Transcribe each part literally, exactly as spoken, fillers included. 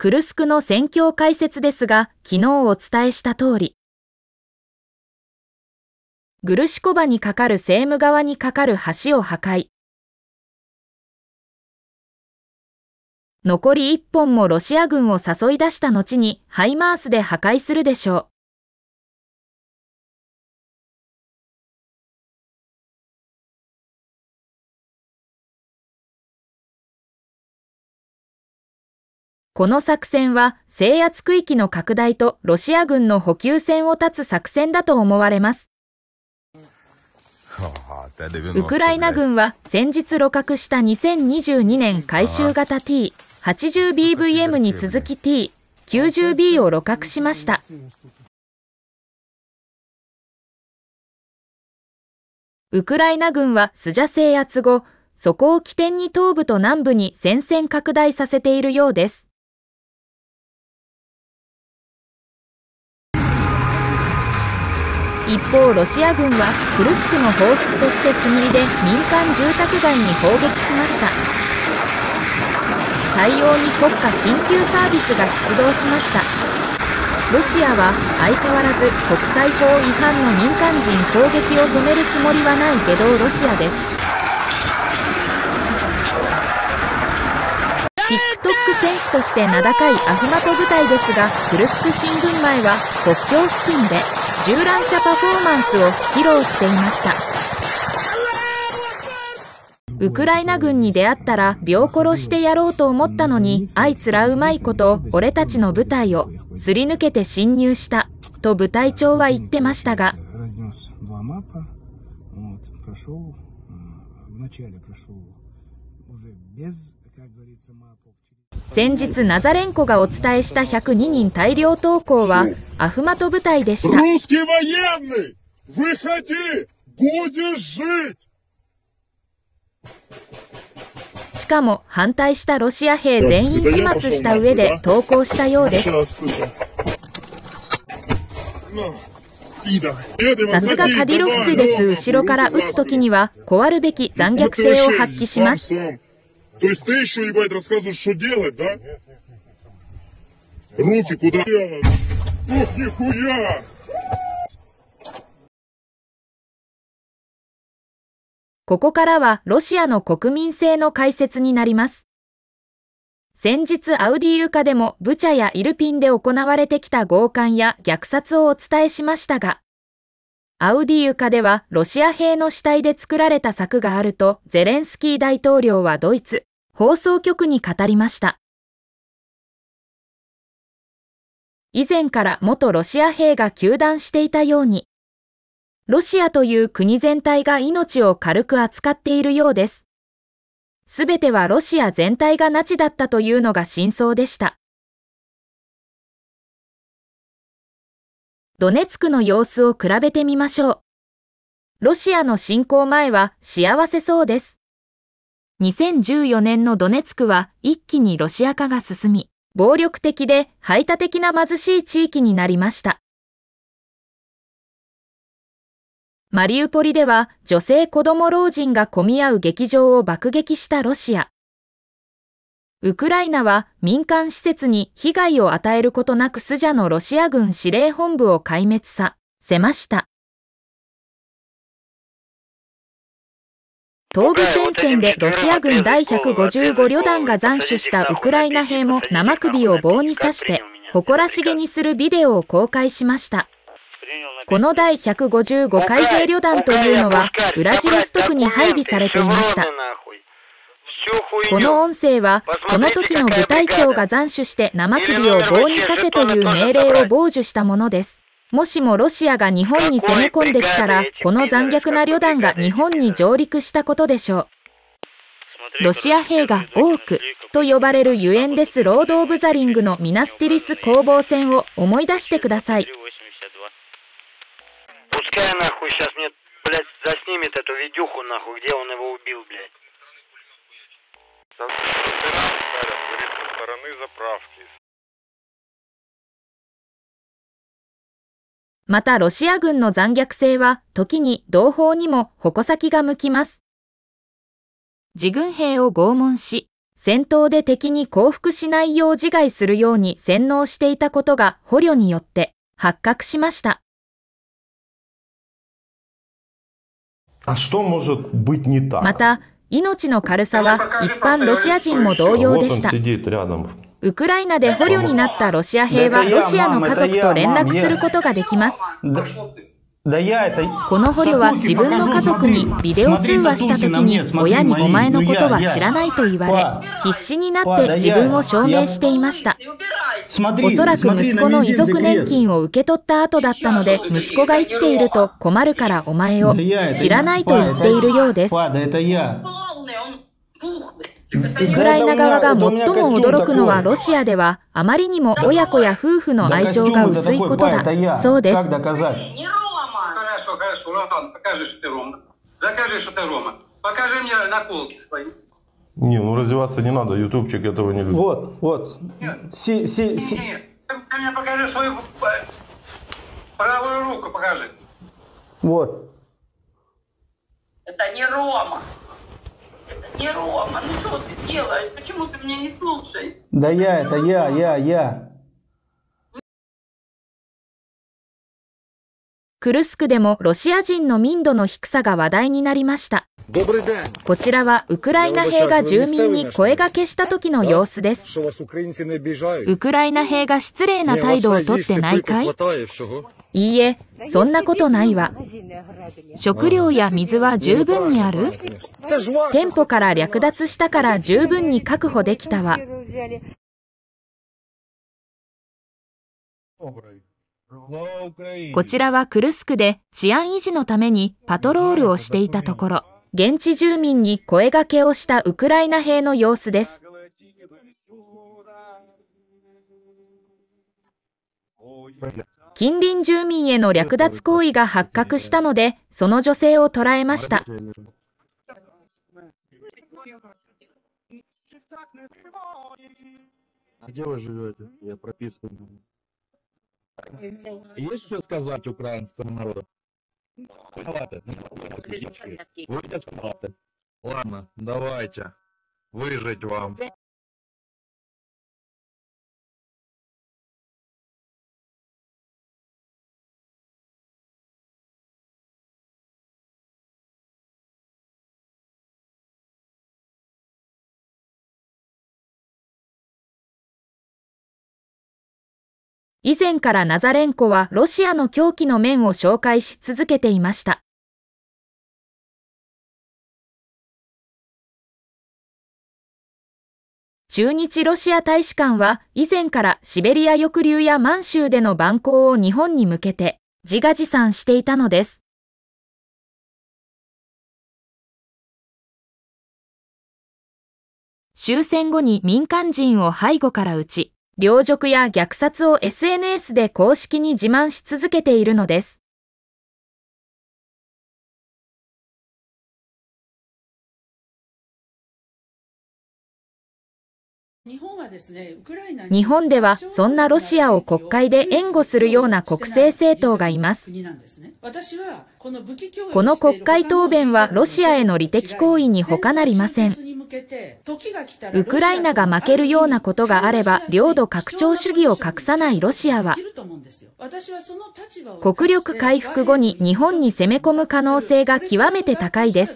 クルスクの戦況解説ですが、昨日お伝えした通り、グルシコバに架かるセーム側に架かる橋を破壊。残りいっぽんもロシア軍を誘い出した後にハイマースで破壊するでしょう。この作戦は制圧区域の拡大とロシア軍の補給線を断つ作戦だと思われます。ウクライナ軍は先日鹵獲したにせんにじゅうにねん改修型 ティーはちじゅうビーブイエム に続き ティーきゅうじゅうビー を鹵獲しました。ウクライナ軍はスジャ制圧後、そこを起点に東部と南部に戦線拡大させているようです。一方、ロシア軍はクルスクの報復としてスムイで民間住宅街に砲撃しました。対応に国家緊急サービスが出動しました。ロシアは相変わらず国際法違反の民間人攻撃を止めるつもりはないけどロシアです。TikTok 戦士として名高いアフマト部隊ですが、クルスク進軍前は国境付近で銃乱射パフォーマンスを披露していました。ウクライナ軍に出会ったら秒殺してやろうと思ったのに、あいつらうまいこと俺たちの部隊をすり抜けて侵入したと部隊長は言ってましたが、先日ナザレンコがお伝えしたひゃくににん大量投降はアフマト部隊でした。しかも反対したロシア兵全員始末した上で投降したようです。さすがカディロフツィです。後ろから撃つときにはこわるべき残虐性を発揮します。 То есть ты еще, ебать, рассказываешь, что делать, да? Руки куда? Ох, нихуя! ここからはロシアの国民性の解説になります。先日アウディーウカでもブチャやイルピンで行われてきた強姦や虐殺をお伝えしましたが、アウディーウカではロシア兵の死体で作られた柵があるとゼレンスキー大統領はドイツ放送局に語りました。以前から元ロシア兵が糾弾していたように、ロシアという国全体が命を軽く扱っているようです。すべてはロシア全体がナチだったというのが真相でした。ドネツクの様子を比べてみましょう。ロシアの侵攻前は幸せそうです。にせんじゅうよねんのドネツクは一気にロシア化が進み、暴力的で排他的な貧しい地域になりました。マリウポリでは女性子供老人が混み合う劇場を爆撃したロシア。ウクライナは民間施設に被害を与えることなくスジャのロシア軍司令本部を壊滅させました。東部戦線でロシア軍だいひゃくごじゅうご旅団が斬首したウクライナ兵も生首を棒に刺して誇らしげにするビデオを公開しました。このだいひゃくごじゅうご海兵旅団というのはウラジロストクに配備されていました。この音声はその時の部隊長が斬首して生首を棒に刺せという命令を傍受したものです。もしもロシアが日本に攻め込んできたら、この残虐な旅団が日本に上陸したことでしょう。ロシア兵が多くと呼ばれるゆえんです。ロード・オブ・ザ・リングのミナスティリス攻防戦を思い出してください。またロシア軍の残虐性は時に同胞にも矛先が向きます。自軍兵を拷問し、 戦闘で敵に降伏しないよう自害するように洗脳していたことが捕虜によって発覚しました。また、命の軽さは一般ロシア人も同様でした。ウクライナで捕虜になったロシア兵はロシアの家族と連絡することができます。この捕虜は自分の家族にビデオ通話したときに親にお前のことは知らないと言われ、必死になって自分を証明していました。おそらく息子の遺族年金を受け取った後だったので、息子が生きていると困るからお前を知らないと言っているようです。ウクライナ側が最も驚くのはロシアではあまりにも親子や夫婦の愛情が薄いことだそうです。 Хорошо, хорошо, Роман, покажи, что ты Рома. Докажи, что ты Рома. Покажи мне наколки свои. Не, ну раздеваться не надо, ютубчик этого не любит. Вот, вот. Си, си, си. Нет, ты мне покажи свою правую руку, покажи. Вот. Это не Рома. Это не Рома. Ну что ты делаешь? Почему ты меня не слушаешь? Да я, это я, я, я. クルスクでもロシア人の民度の低さが話題になりました。こちらはウクライナ兵が住民に声掛けした時の様子です。ウクライナ兵が失礼な態度をとってないかい？いいえ、そんなことないわ。食料や水は十分にある？店舗から略奪したから十分に確保できたわ。こちらはクルスクで治安維持のためにパトロールをしていたところ、現地住民に声掛けをしたウクライナ兵の様子です。近隣住民への略奪行為が発覚したので、その女性を捕らえました。 Есть что сказать украинскому народу? Ладно, давайте. Выжить вам. 以前からナザレンコはロシアの狂気の面を紹介し続けていました。駐日ロシア大使館は以前からシベリア抑留や満州での蛮行を日本に向けて自画自賛していたのです。終戦後に民間人を背後から撃ち、領辱や虐殺を エスエヌエス で公式に自慢し続けているのです。 日本はですね、ウクライナ日本ではそんなロシアを国会で援護するような国政政党がいます。この国会答弁はロシアへの利的行為に他なりません。ウクライナが負けるようなことがあれば領土拡張主義を隠さないロシアは国力回復後に日本に攻め込む可能性が極めて高いです。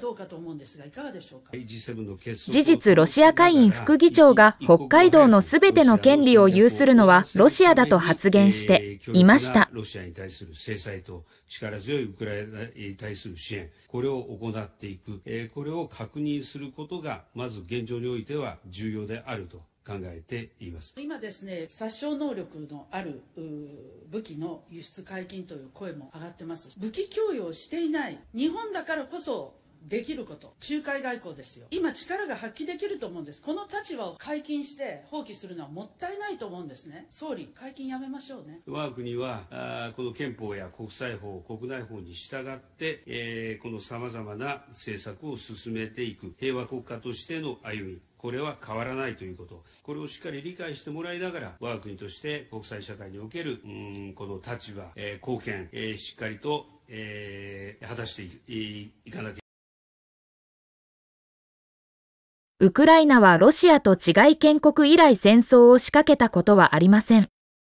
事実ロシア下院副議長が北海道のすべての権利を有するのはロシアだと発言していました。 ロシアに対する制裁と力強いウクライナに対する支援、これを行っていく、これを確認することがまず現状においては重要であると考えています。 今ですね、殺傷能力のある武器の輸出解禁という声も上がってます。武器供与をしていない日本だからこそできること、仲介外交ですよ。今力が発揮できると思うんです。この立場を解禁して放棄するのはもったいないと思うんですね。総理、解禁やめましょうね。 我が国はあこの憲法や国際法、国内法に従って、えー、このさまざまな政策を進めていく平和国家としての歩み、これは変わらないということ、これをしっかり理解してもらいながら、我が国として国際社会におけるうんこの立場、えー、貢献、えー、しっかりと、えー、果たしていかなければウクライナはロシアと違い建国以来戦争を仕掛けたことはありません。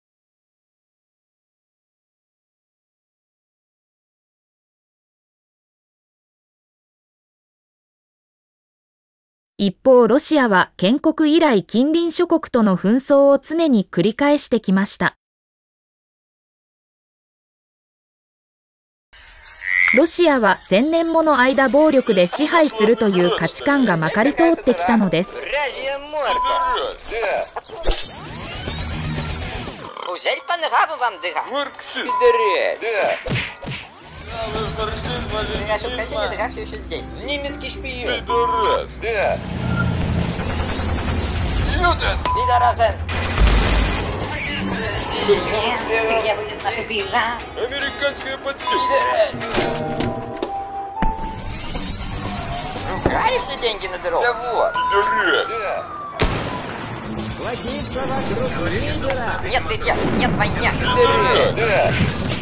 一方、ロシアは建国以来近隣諸国との紛争を常に繰り返してきました。ロシアは千年もの間暴力で支配するという価値観がまかり通ってきたのです。 Американская подстилка. Украли все деньги на дорогу? Завод. Да. Платиться вокруг лидера. Нет, дырья, нет войне. Да.